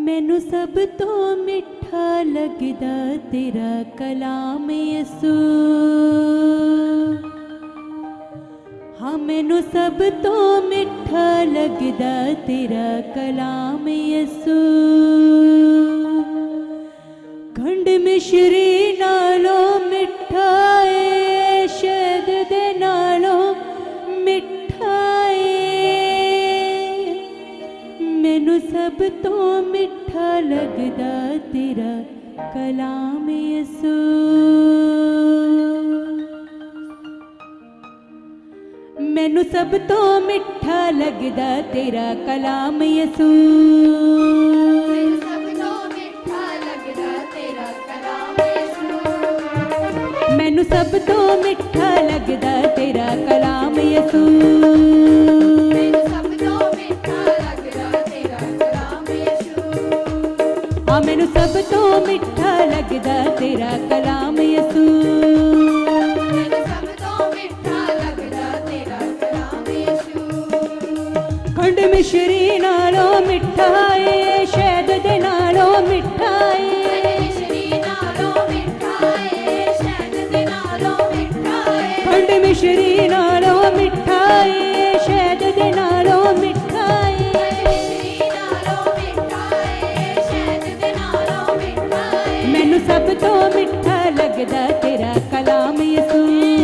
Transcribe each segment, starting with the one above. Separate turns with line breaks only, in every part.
मैनू सब तो मिठा लगदा तेरा कलाम यसू। हाँ मैनू सब तो मिठा लगदा तेरा कलाम यसू। खंड मिश्री नालों मिठा है, शहद दे नालों मिठा है। मैनू सब तो मिठा लगदा तेरा कलाम यसू। मैनू सब तो मिठा लगदा तेरा कलाम यसू। मैनू सब तो मिठा लगदा तेरा कलाम यसू। मैनू सब तो मिठा लगदा तेरा कलाम यसू। हाँ मैनू सब तो मिठा लगदा तेरा कलाम यसू। मैनू सब तो मिठा लगदा तेरा कलाम यसू। खंड मिश्री नालों मिठा है, शहद दे नालों मिठा है। मिश्री नालों मिठा है, शहद दे नालों मिठा है। मैनू सब तो मिठा लगदा तेरा कलाम यसू।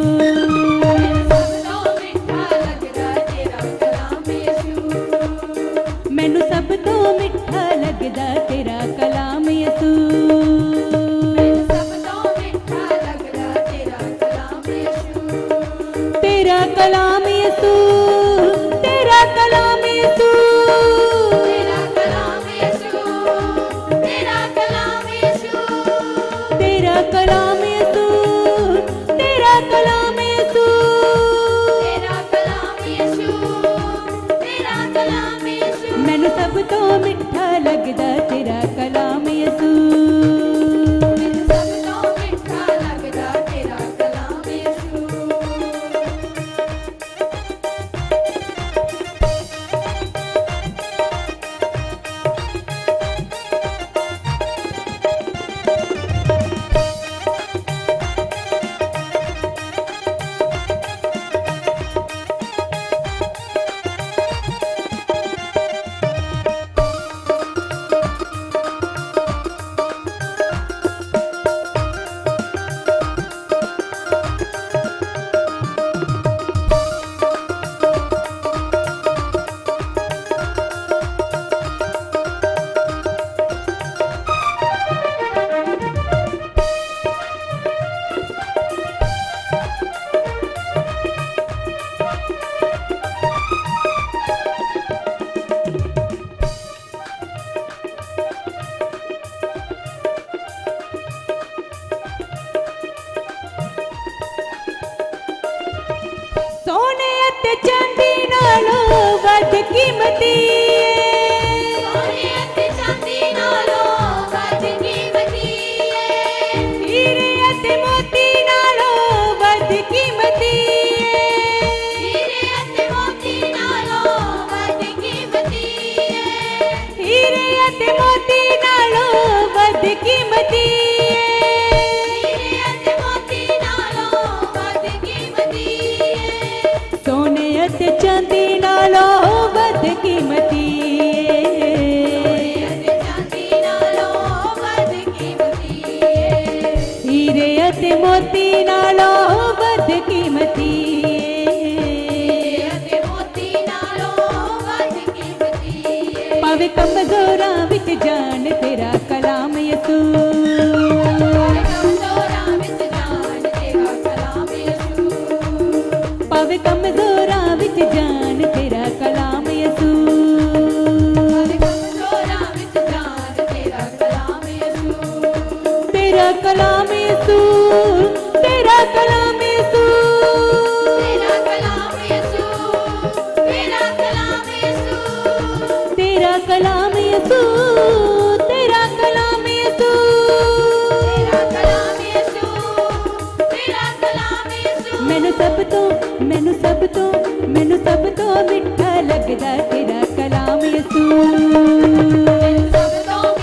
मैनू सब तो मिठा लगदा तेरा कलाम यसू। तेरा कलाम यसू, तेरा कलाम यसू, तेरा कलाम यसू, तेरा कलाम यसू, तेरा कलाम यसू, तेरा कलाम यसू, तेरा कलाम यसू, तेरा कलाम यसू। मैनू सब तो मिठा लगदा तेरा कलाम यसू। चांदी नालों वध कीमती, सोने अते चांदी नालों वध कीमती, हीरे अते मोती नालों वध कीमती, हीरे अते मोती नालों वध कीमती, हीरे अते मोती नालों वध कीमती। चांदी नालों वध कीमती, हीरे अते मोती नालों वध कीमती, पावे कमजोरां विच जान तेरा कलाम यसू। पावे कमजोरां विच जान तेरा कलाम यसू। तेरा कलाम यसू, तेरा कलाम यसू, तेरा कलाम यसू, तेरा कलाम यसू, तेरा कलाम यसू, तेरा कलाम यसू, तेरा कलाम यसू, तेरा कलाम यसू। मैनू सब तो मैनू सब तो मैनू सब तो मिठा लगदा तेरा कलाम यसू।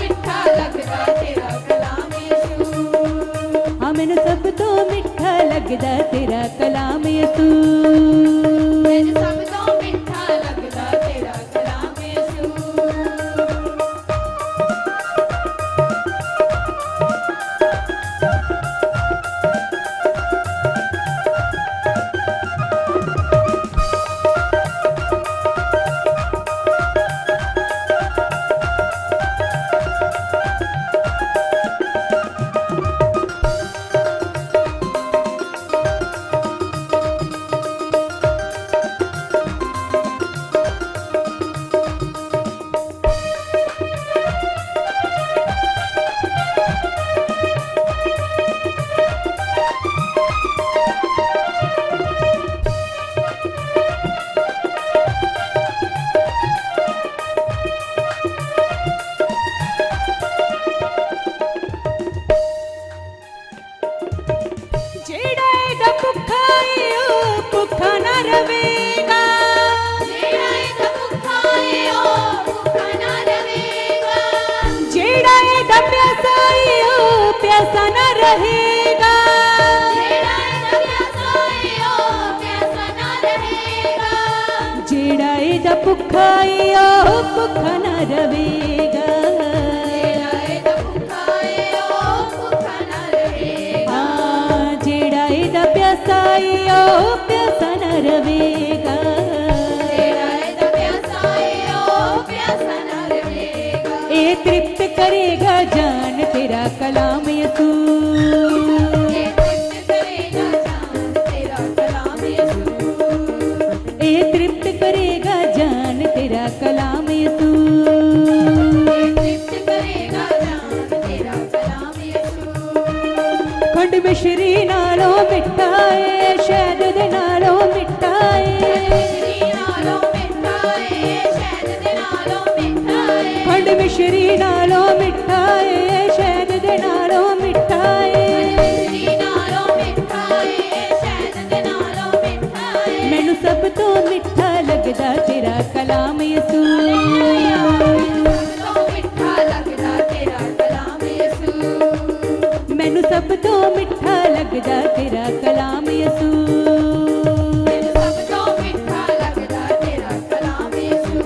दा प्यासाइयो प्यासा न रहेगा, जेड़ा दा प्यासाइयो प्यासा न रहेगा, जेड़ा दा भुखाइयो भुखा न रहेगा, जेड़ा दा भुखाइयो भुखा न रहेगा, जेड़ा दा प्यासाइयो प्यासा न रहेगा, जेड़ा दा प्यासाइयो प्यासा न रहेगा। ए तृप्त करेगा जान तेरा कलाम यसू, ए तृप्त करेगा जान तेरा कलाम यसू, ए तृप्त करेगा जान तेरा कलाम यसू, ए तृप्त करेगा जान तेरा कलाम यसू। खंड मिश्री नालों मिठा है, शहद दे नालों मिठा है, खंड मिश्री नालों मिठा है, शहद दे नालों मिठा है, मैनू सब तो मिठा लगदा तेरा कलाम यसू, मैनू सब तो मिठा लगदा तेरा कलाम यसू, मैनू सब तो मिठा लगदा तेरा कलाम यसू।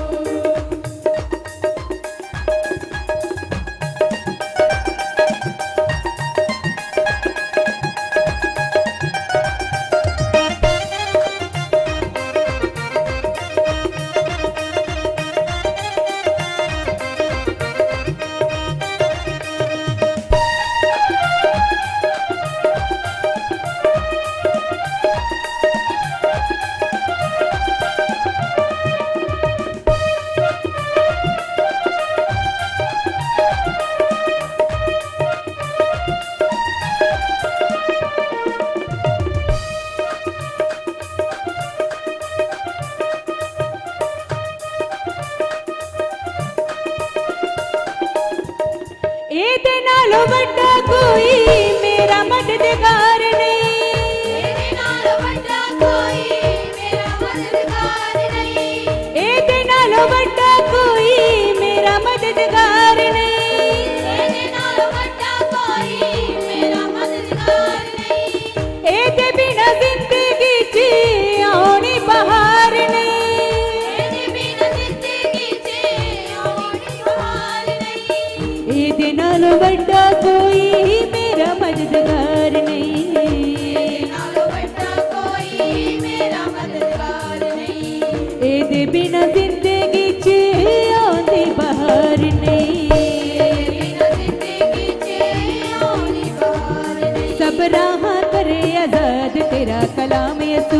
एदे नालों वड्डा कोई मेरा मददगार नहीं, एदे नालों वड्डा कोई मेरा मददगार नहीं, एदे नालों वड्डा कोई मेरा मददगार नहीं, एदे नालों वड्डा कोई मेरा मददगार नहीं, एदे बिना जिंदगी च आउणी बहार नहीं, एदे बिना जिंदगी च आउणी बहार नहीं, एदे नालों वड्डा कोई मेरा मददगार नहीं, एदे नालों वड्डा कोई मेरा मददगार नहीं, एदे बिना जिंदगी च आउंदी बहार नहीं, एदे बिना जिंदगी च आउंदी बहार नहीं। सब राहां करे आजाद तेरा कलाम यसू,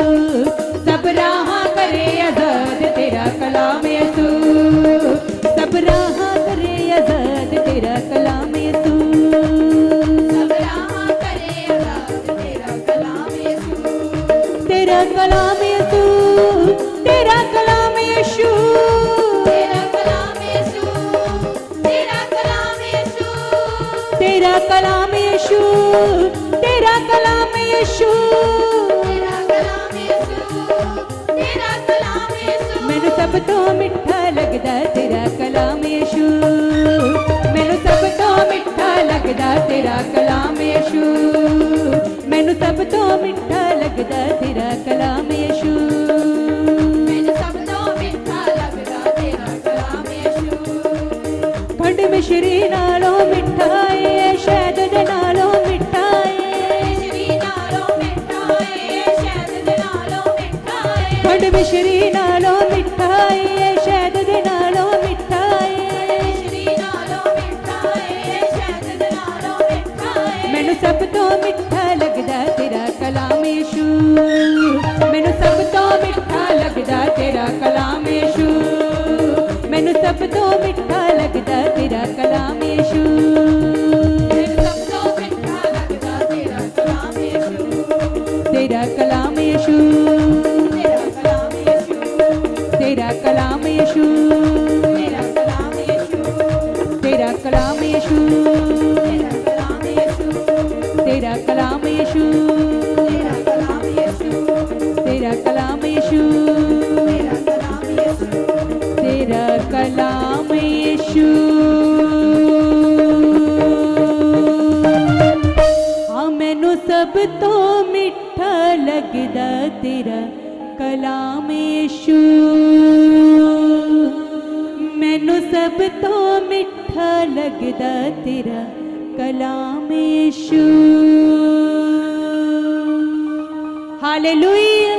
सब राहां करे आजाद तेरा कलाम यसू, सब राहां करे आजाद तेरा कलाम यसू, सब राहां करे आजाद तेरा कलाम यसू, तेरा कलाम यसू, तेरा कलाम यीशु, तेरा कलाम यीशु, तेरा कलाम यीशु, तेरा कलाम यीशु, तेरा कलाम यीशु, तेरा कलाम यीशु, तेरा कलाम यीशु। मैनू सब तो मिठा लगदा तेरा कलाम यीशु, मैनू सब तो मिठा लगदा तेरा कलाम यीशु, मैनू सब तो मिठा लगदा तेरा कलाम यीशु, मैनू सब तो मिठा लगदा तेरा कलाम यीशु। खंड मिश्री नालों मिठा है, शहद दे नालों मिठा है, मिश्री नालों मिठा है, शहद दे नालों मिठा है, खंड मिश्री नालों मिठा है, शहद दे नालों मिठा है, मिश्री नालों मिठा है, शहद दे नालों मिठा है। मैनू सब तो मिठा लगदा तेरा कलाम यीशु, मैनू सब तो मिठा लगदा तेरा कलाम यीशु, मैनू सब तो मिठा लगदा तेरा कलाम यीशु, मैनू सब तो मिठा लगदा तेरा कलाम यीशु, तेरा कलाम यीशु, तेरा कलाम यीशु, तेरा कलाम यीशु, तेरा कलाम यीशु, तेरा कलाम यीशु, तेरा कलाम यीशु, तेरा कलाम यीशु, तेरा कलाम यीशु, तेरा कलाम यीशु, तेरा कलाम यीशु, तेरा कलाम यीशु। सब तो मिठा लगदा तेरा कलाम यीशु। मैनू सब तो मिठा लगदा तेरा कलाम यीशु। हालेलुया।